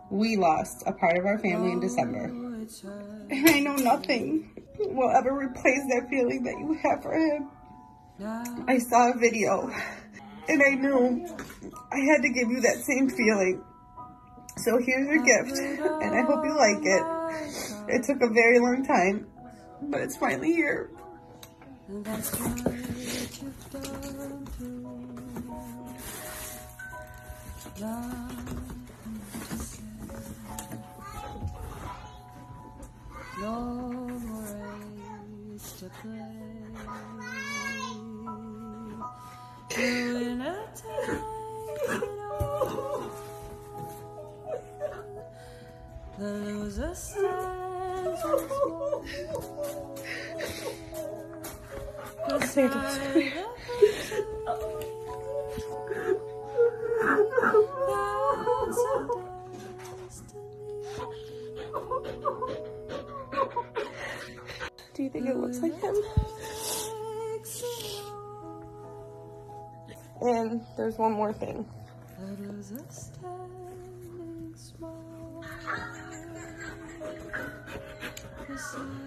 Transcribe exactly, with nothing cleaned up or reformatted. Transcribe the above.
We lost a part of our family in December. And I know nothing will ever replace that feeling that you have for him. I saw a video and I knew I had to give you that same feeling. So here's your gift, and I hope you like it. It took a very long time, but it's finally here. No more race to play. You in a the loser stands once more. Beside the Do you think it looks like him? And there's one more thing. Beside